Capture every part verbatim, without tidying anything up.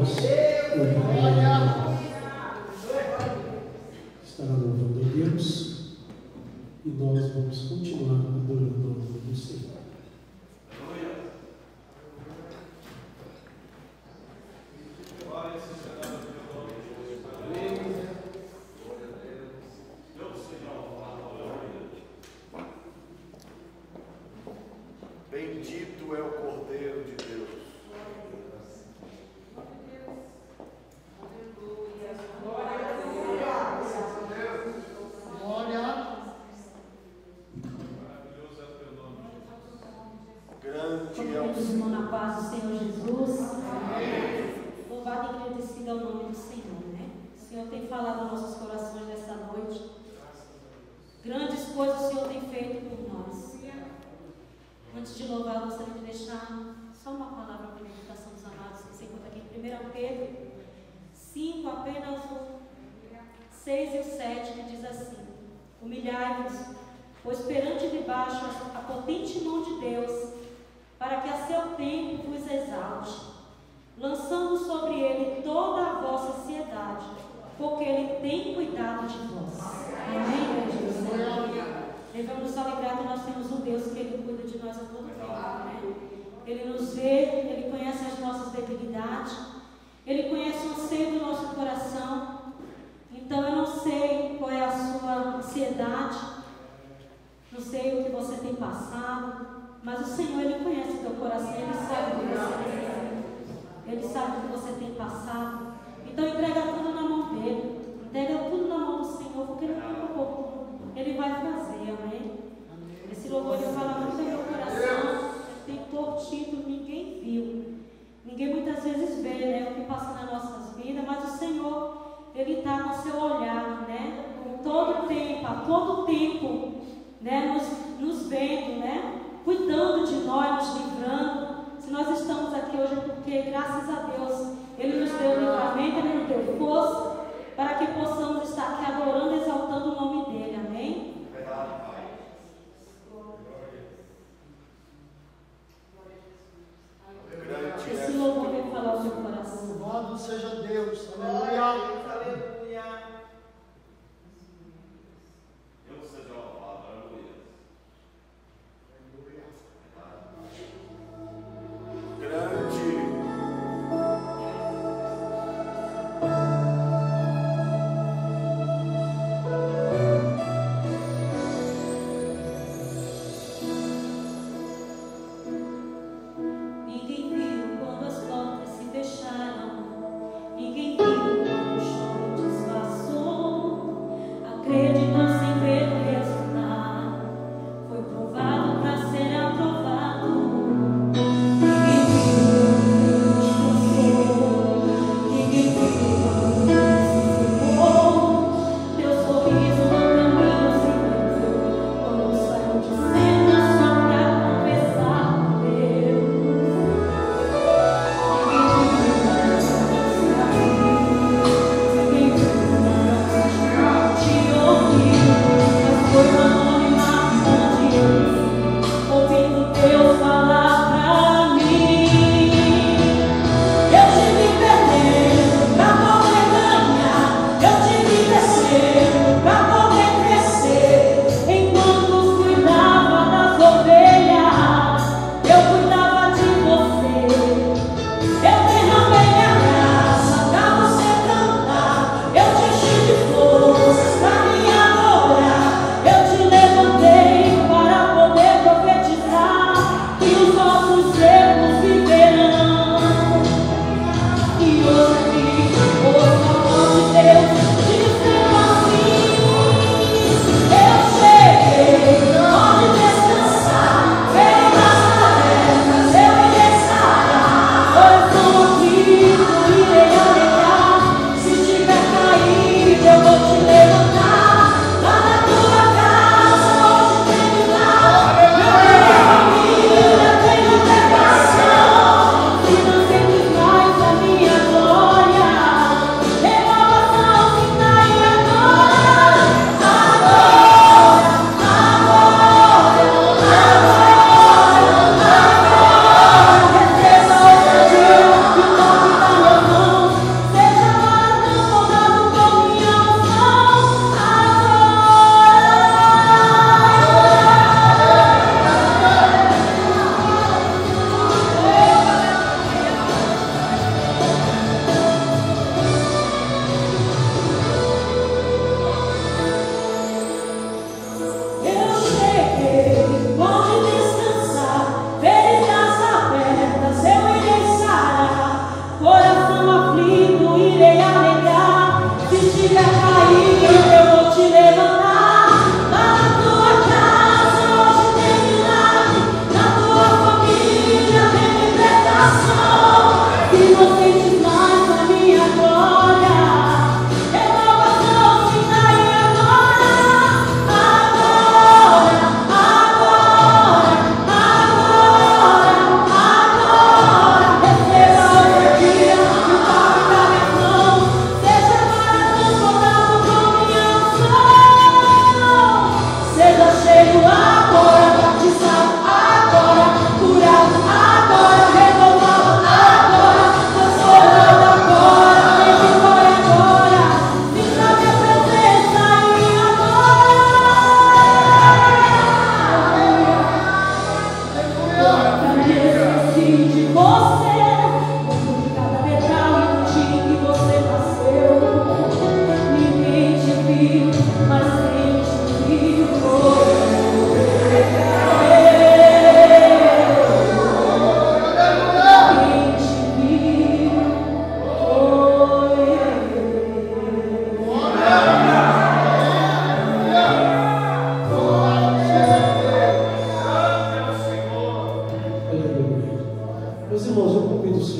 Deus, estará louvando a Deus e nós vamos continuar adorando o nome do Senhor. Bendito é o Cordeiro de Deus. Grande é o Senhor. Na paz do Senhor Jesus. Amém. Louvado e agradecido ao nome do Senhor, né? O Senhor tem falado aos nossos corações nessa noite. Grandes coisas o Senhor tem feito por nós. Antes de louvar, eu gostaria de deixar só uma palavra para a meditação dos amados, que se encontra aqui em primeiro Pedro cinco, apenas o seis e o sete, que diz assim: humilhai-vos, pois perante de baixo a potente mão de Deus, para que a seu tempo vos exalte, lançando sobre ele toda a vossa ansiedade, porque ele tem cuidado de vós. Amém, Jesus? Devemos nos alegrar que nós temos um Deus que Ele cuida de nós a todo tempo, né? Ele nos vê, Ele conhece as nossas debilidades, Ele conhece o anseio do nosso coração. Então eu não sei qual é a sua ansiedade, não sei o que você tem passado, mas o Senhor, Ele conhece o teu coração, Ele sabe o que você tem, Ele sabe o que você tem passado. Então entrega tudo na mão dEle, entrega tudo na mão do Senhor, porque Ele não pouco. Ele vai fazer, amém? Esse louvor ele fala muito no meu coração. Tem por título, ninguém viu. Ninguém muitas vezes vê, né, o que passa nas nossas vidas, mas o Senhor, Ele está no seu olhar, né? Todo tempo, a todo tempo, né? Nos, nos vendo, né? Cuidando de nós, nos livrando. Se nós estamos aqui hoje é porque, graças a Deus, Ele nos deu livramento, Ele nos deu força, para que possamos estar aqui adorando e exaltando o nome dEle, amém? Esse louvor vem falar o meu coração. Louvado seja Deus, aleluia, aleluia. Deus seja louvado, aleluia. Grande. Ninguém viu quando as portas se fecharam. Ninguém viu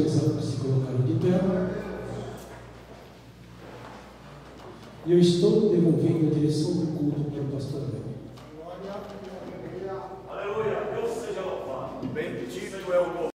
começaram a se colocar de pé. E eu estou devolvendo a direção